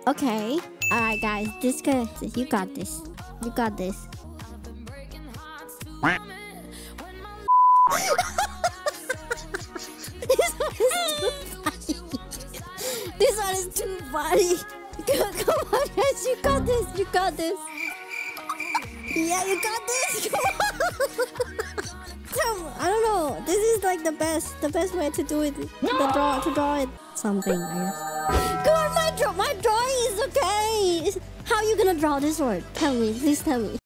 Okay. Alright, guys. This good. You got this. You got this. This one is too funny. Come on, guys. You got this. You got this. Yeah, you got this. Come on. I don't know. This is like the best way to do it. To draw it. Something, I guess. Come on, my drawing is okay. How are you gonna draw this word? Tell me. Please tell me.